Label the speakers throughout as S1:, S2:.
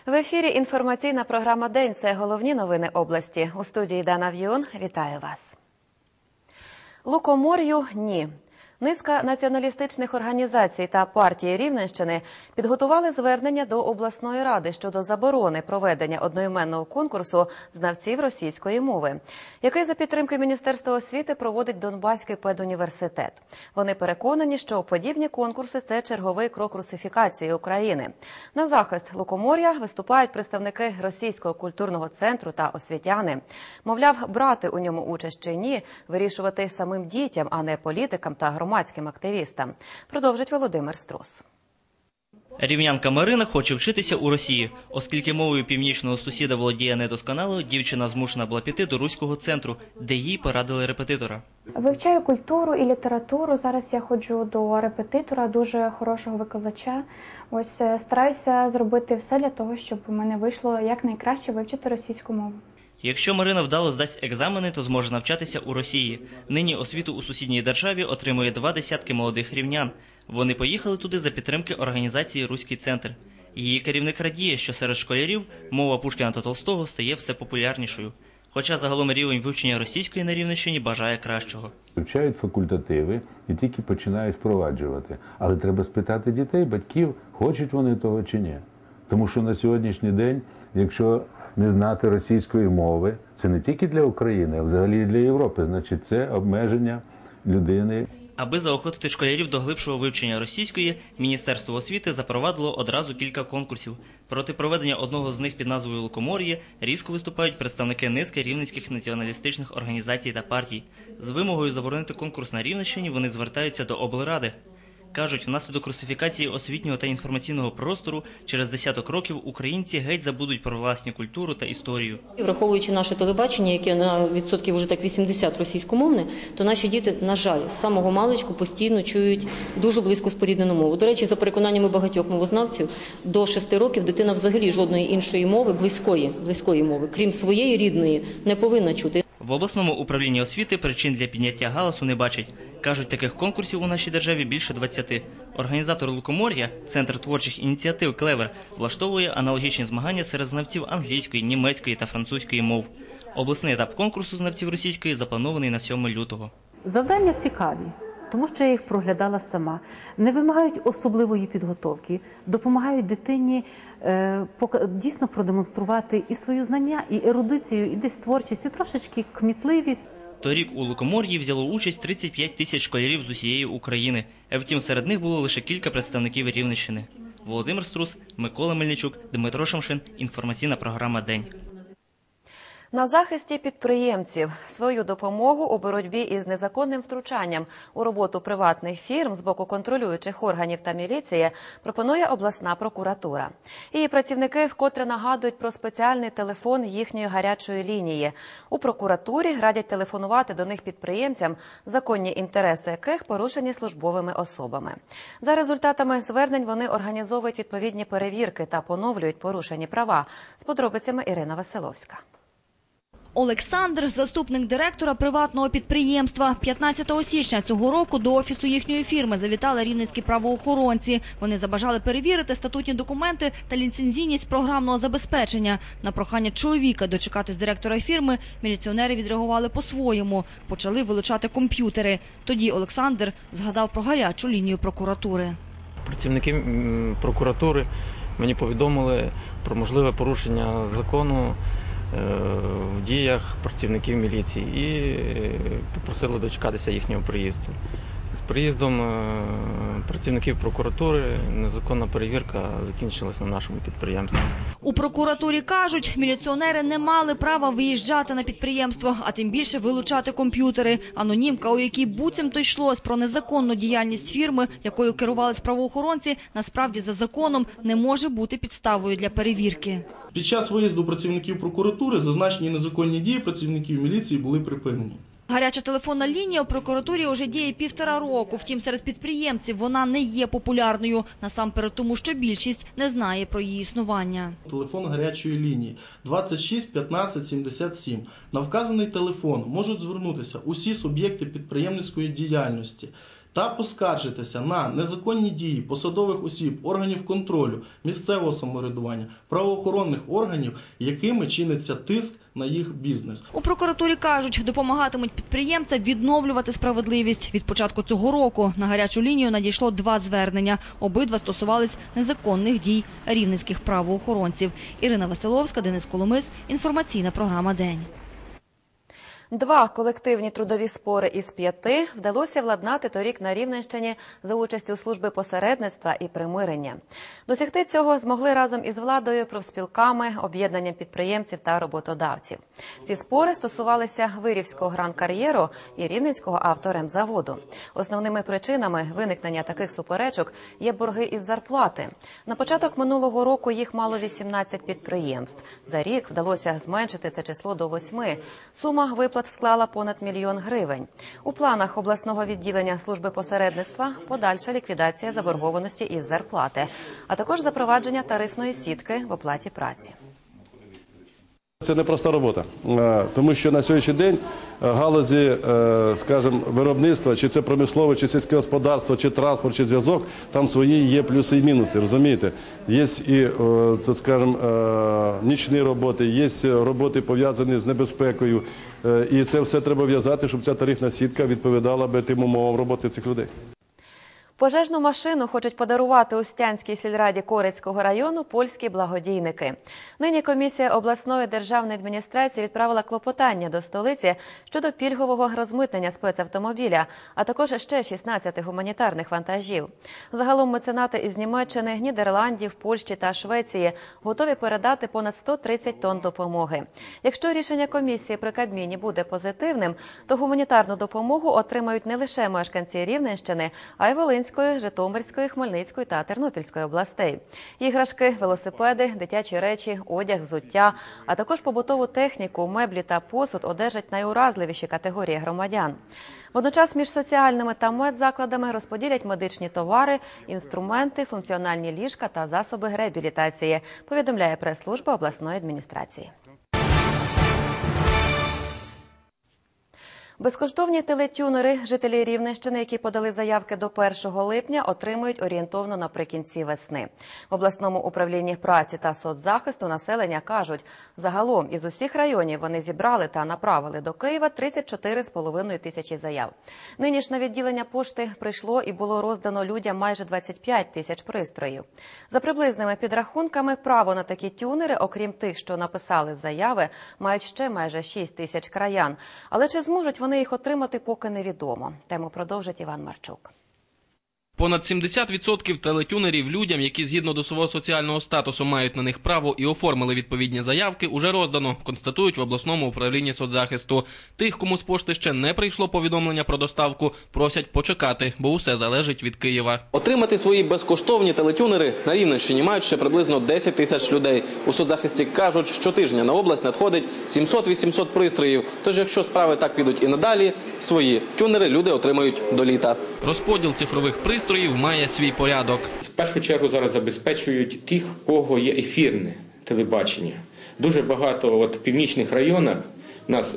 S1: В ефірі інформаційна програма «День». Це головні новини області. У студії Дана В'юн. Вітаю вас. Лукомор'ю – ні. Низка націоналістичних організацій та партії Рівненщини підготували звернення до обласної ради щодо заборони проведення одноіменного конкурсу знавців російської мови, який за підтримки Міністерства освіти проводить Донбаський педуніверситет. Вони переконані, що подібні конкурси – це черговий крок русифікації України. На захист Лукомор'я виступають представники Російського культурного центру та освітяни. Мовляв, брати у ньому участь чи ні – вирішувати самим дітям, а не політикам та громадським активістам. Продовжить Володимир Струс.
S2: Рівнянка Марина хоче вчитися у Росії. Оскільки мовою північного сусіда володіє недосконало, дівчина змушена була піти до Руського центру, де їй порадили репетитора.
S3: Вивчаю культуру і літературу. Зараз я ходжу до репетитора, дуже хорошого викладача. Ось стараюся зробити все для того, щоб у мене вийшло якнайкраще вивчити російську мову.
S2: Якщо Марина вдало здасть екзамени, то зможе навчатися у Росії. Нині освіту у сусідній державі отримує 20 молодих рівнян. Вони поїхали туди за підтримки організації «Руський центр». Її керівник радіє, що серед школярів мова Пушкіна та Толстого стає все популярнішою. Хоча загалом рівень вивчення російської на Рівненщині бажає кращого.
S4: Вивчають факультативи і тільки починають впроваджувати. Але треба спитати дітей, батьків, хочуть вони того чи ні. Тому що на сьогоднішній день, якщо не знати російської мови, це не тільки для України, а взагалі і для Європи. Значить, це обмеження людини.
S2: Аби заохотити школярів до глибшого вивчення російської, Міністерство освіти запровадило одразу кілька конкурсів. Проти проведення одного з них під назвою «Лукомор'я» різко виступають представники низки рівненських націоналістичних організацій та партій. З вимогою заборонити конкурс на Рівненщині вони звертаються до облради. Кажуть, внаслідок русифікації освітнього та інформаційного простору через десяток років українці геть забудуть про власну культуру та історію.
S5: Враховуючи наше телебачення, яке на відсотків вже так 80 російськомовне, то наші діти, на жаль, з самого маличку постійно чують дуже близько споріднену мову. До речі, за переконаннями багатьох мовознавців, до 6 років дитина взагалі жодної іншої мови, близької мови, крім своєї рідної, не повинна чути.
S2: В обласному управлінні освіти причин для підняття галасу не бачать. Кажуть, таких конкурсів у нашій державі більше 20. Організатор «Лукомор'я», Центр творчих ініціатив «Клевер», влаштовує аналогічні змагання серед знавців англійської, німецької та французької мов. Обласний етап конкурсу знавців російської запланований на 7 лютого.
S6: Завдання цікаві, тому що я їх проглядала сама. Не вимагають особливої підготовки, допомагають дитині дійсно продемонструвати і свої знання, і ерудицію, і десь творчість, і трошечки кмітливість.
S2: Торік у «Лукомор'ї» взяло участь 35 тисяч школярів з усієї України. Втім, серед них було лише кілька представників Рівненщини. Володимир Струс, Микола Мельничук, Дмитро Шамшин. Інформаційна програма «День».
S1: На захисті підприємців свою допомогу у боротьбі із незаконним втручанням у роботу приватних фірм з боку контролюючих органів та міліції пропонує обласна прокуратура. Її працівники вкотре нагадують про спеціальний телефон їхньої гарячої лінії. У прокуратурі радять телефонувати до них підприємцям, законні інтереси яких порушені службовими особами. За результатами звернень вони організовують відповідні перевірки та поновлюють порушені права. З подробицями Ірина Веселовська.
S7: Олександр – заступник директора приватного підприємства. 15 січня цього року до офісу їхньої фірми завітали рівненські правоохоронці. Вони забажали перевірити статутні документи та ліцензійність програмного забезпечення. На прохання чоловіка дочекатись директора фірми міліціонери відреагували по-своєму. Почали вилучати комп'ютери. Тоді Олександр згадав про гарячу лінію прокуратури.
S8: Працівники прокуратури мені повідомили про можливе порушення закону в діях працівників міліції і попросили дочекатися їхнього приїзду. З приїздом працівників прокуратури незаконна перевірка закінчилась на нашому підприємстві.
S7: У прокуратурі кажуть, міліціонери не мали права виїжджати на підприємство, а тим більше вилучати комп'ютери. Анонімка, у якій буцімто йшлось про незаконну діяльність фірми, якою керувались правоохоронці, насправді за законом не може бути підставою для перевірки.
S9: Під час виїзду працівників прокуратури зазначені незаконні дії працівників міліції були припинені.
S7: Гаряча телефонна лінія у прокуратурі вже діє 1,5 року. Втім, серед підприємців вона не є популярною. Насамперед тому, що більшість не знає про її існування.
S9: Телефон гарячої лінії 26 15 77. На вказаний телефон можуть звернутися усі суб'єкти підприємницької діяльності та поскаржитися на незаконні дії посадових осіб, органів контролю, місцевого самоврядування, правоохоронних органів, якими чиниться тиск на їх бізнес.
S7: У прокуратурі кажуть, допомагатимуть підприємцям відновлювати справедливість. Від початку цього року на гарячу лінію надійшло 2 звернення. Обидва стосувались незаконних дій рівненських правоохоронців. Ірина Василовська, Денис Коломис. Інформаційна програма «День».
S1: 2 колективні трудові спори із 5 вдалося владнати торік на Рівненщині за участю служби посередництва і примирення. Досягти цього змогли разом із владою, профспілками, об'єднанням підприємців та роботодавців. Ці спори стосувалися Вирівського гран-кар'єру і Рівненського авторемзаводу. Основними причинами виникнення таких суперечок є борги із зарплати. На початок минулого року їх мало 18 підприємств. За рік вдалося зменшити це число до 8. Сума виплат склала понад 1 мільйон гривень. У планах обласного відділення служби посередництва подальша ліквідація заборгованості із зарплати, а також запровадження тарифної сітки в оплаті праці.
S10: Це непроста робота, тому що на сьогоднішній день галузі, скажімо, виробництва, чи це промислове, чи сільське господарство, чи транспорт, чи зв'язок, там свої є плюси і мінуси, розумієте? Є і, скажімо, нічні роботи, є роботи пов'язані з небезпекою, і це все треба в'язати, щоб ця тарифна сітка відповідала би тим умовам роботи цих людей.
S1: Пожежну машину хочуть подарувати Устянській сільраді Корецького району польські благодійники. Нині комісія обласної державної адміністрації відправила клопотання до столиці щодо пільгового розмитнення спецавтомобіля, а також ще 16 гуманітарних вантажів. Загалом меценати із Німеччини, Нідерландів, Польщі та Швеції готові передати понад 130 тонн допомоги. Якщо рішення комісії при Кабміні буде позитивним, то гуманітарну допомогу отримають не лише мешканці Рівненщини, а й Волинської, Житомирської, Хмельницької та Тернопільської областей. Іграшки, велосипеди, дитячі речі, одяг, взуття, а також побутову техніку, меблі та посуд одержать найуразливіші категорії громадян. Водночас між соціальними та медзакладами розподілять медичні товари, інструменти, функціональні ліжка та засоби реабілітації, повідомляє прес-служба обласної адміністрації. Безкоштовні телетюнери жителі Рівненщини, які подали заявки до 1 липня, отримують орієнтовно наприкінці весни. В обласному управлінні праці та соцзахисту населення кажуть, загалом із усіх районів вони зібрали та направили до Києва 34,5 тисячі заяв. Нині ж на відділення пошти прийшло і було роздано людям майже 25 тисяч пристроїв. За приблизними підрахунками, право на такі тюнери, окрім тих, що написали заяви, мають ще майже 6 тисяч краян. Але чи зможуть вони їх отримати, поки невідомо. Тему продовжить Іван Марчук.
S11: Понад 70% телетюнерів людям, які згідно до свого соціального статусу мають на них право і оформили відповідні заявки, уже роздано, констатують в обласному управлінні соцзахисту. Тих, кому з пошти ще не прийшло повідомлення про доставку, просять почекати, бо усе залежить від Києва.
S12: Отримати свої безкоштовні телетюнери на Рівненщині мають ще приблизно 10 тисяч людей. У соцзахисті кажуть, щотижня на область надходить 700-800 пристроїв. Тож якщо справи так підуть і надалі, свої тюнери люди отримають до літа.
S11: Розподіл цифрових пристроїв має свій порядок.
S13: В першу чергу зараз забезпечують тих, у кого є ефірне телебачення. Дуже багато в північних районах нас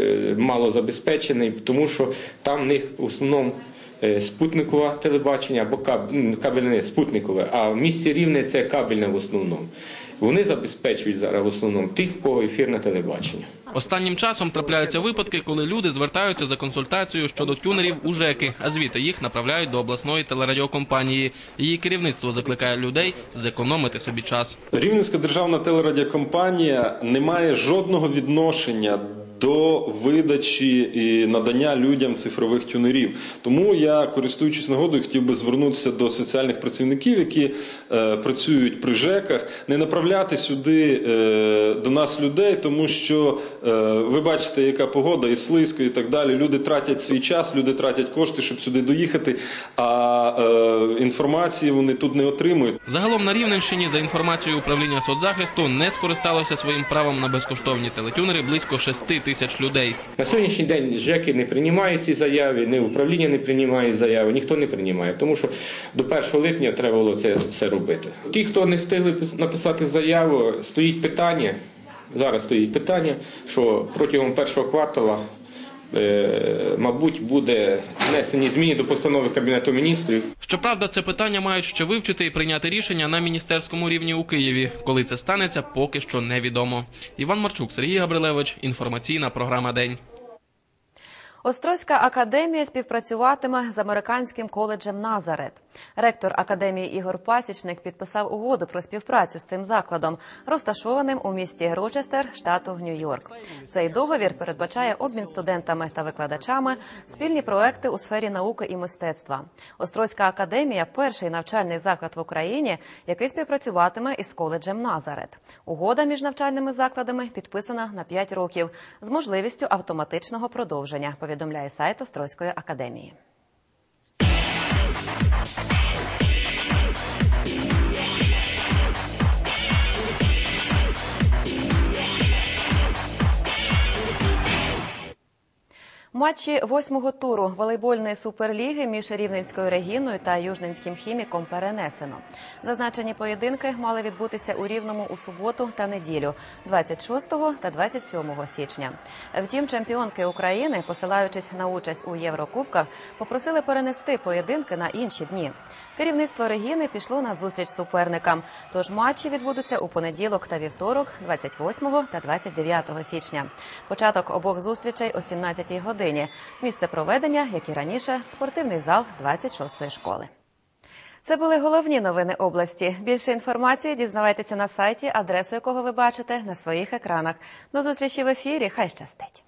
S13: мало забезпечений, тому що там в них в основному спутникове телебачення або кабельне спутникове, а в місті Рівне це кабельне в основному. Вони забезпечують зараз в основному тих, у кого ефірне телебачення.
S11: Останнім часом трапляються випадки, коли люди звертаються за консультацією щодо тюнерів у ЖЕКи, а звідти їх направляють до обласної телерадіокомпанії. Її керівництво закликає людей зекономити собі час.
S14: Рівненська державна телерадіокомпанія не має жодного відношення до видачі і надання людям цифрових тюнерів. Тому я, користуючись нагодою, хотів би звернутися до соціальних працівників, які працюють при ЖЕКах, не направляти сюди до нас людей, тому що ви бачите, яка погода, і слизько, і так далі. Люди тратять свій час, люди тратять кошти, щоб сюди доїхати, а інформації вони тут не отримують.
S11: Загалом на Рівненщині, за інформацією управління соцзахисту, не скористалося своїм правом на безкоштовні телетюнери близько 6 тисяч людей.
S13: На сьогоднішній день ЖЕКи не приймають ці заяви, не управління не приймає заяви, ніхто не приймає, тому що до 1 липня треба було це все робити. Ті, хто не встигли написати заяву, стоїть питання, зараз стоїть питання, що протягом першого кварталу мабуть, буде внесені зміни до постанови Кабінету міністрів.
S11: Щоправда, це питання мають ще вивчити і прийняти рішення на міністерському рівні у Києві. Коли це станеться, поки що невідомо. Іван Марчук, Сергій Габрилевич. Інформаційна програма «День».
S1: Острозька академія співпрацюватиме з американським коледжем «Назарет». Ректор академії Ігор Пасічник підписав угоду про співпрацю з цим закладом, розташованим у місті Рочестер, штату Нью-Йорк. Цей договір передбачає обмін студентами та викладачами, спільні проекти у сфері науки і мистецтва. Острозька академія – перший навчальний заклад в Україні, який співпрацюватиме із коледжем «Назарет». Угода між навчальними закладами підписана на 5 років з можливістю автоматичного продовження, повідомляє сайт Острозької академії. Матчі 8-го туру волейбольної суперліги між Рівненською Регіною та Южненським Хіміком перенесено. Зазначені поєдинки мали відбутися у Рівному у суботу та неділю, 26 та 27 січня. Втім, чемпіонки України, посилаючись на участь у Єврокубках, попросили перенести поєдинки на інші дні. Керівництво Регіни пішло на зустріч суперникам, тож матчі відбудуться у понеділок та вівторок, 28 та 29 січня. Початок обох зустрічей о 17-й годині. Місце проведення, як і раніше, спортивний зал 26-ї школи. Це були головні новини області. Більше інформації дізнавайтеся на сайті, адресу якого ви бачите на своїх екранах. До зустрічі в ефірі. Хай щастить!